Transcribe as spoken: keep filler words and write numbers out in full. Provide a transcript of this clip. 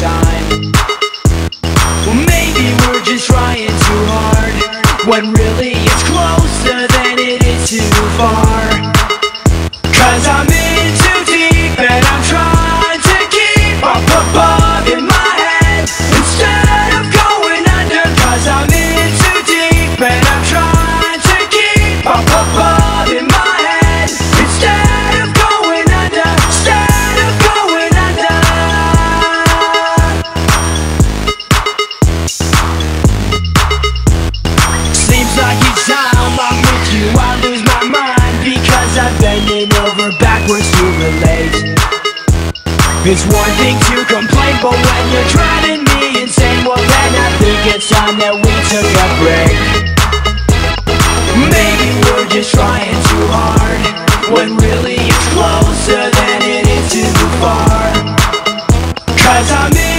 time. Well, maybe we're just trying too hard, when really it's closer than it is too far. Cause I'm in too deep and I'm trying to keep up above in my head instead of going under. Cause I'm in too deep and I'm trying to keep up above in my head instead of going under, instead of going under. Seems like each time I'm with you I lose my mind, because I'm bending over backwards to relate. It's one thing to complain, but when you're driving me insane, well then I think it's time that we took a break. Maybe we're just trying too hard, when really it's closer than it is too far. Cause I'm in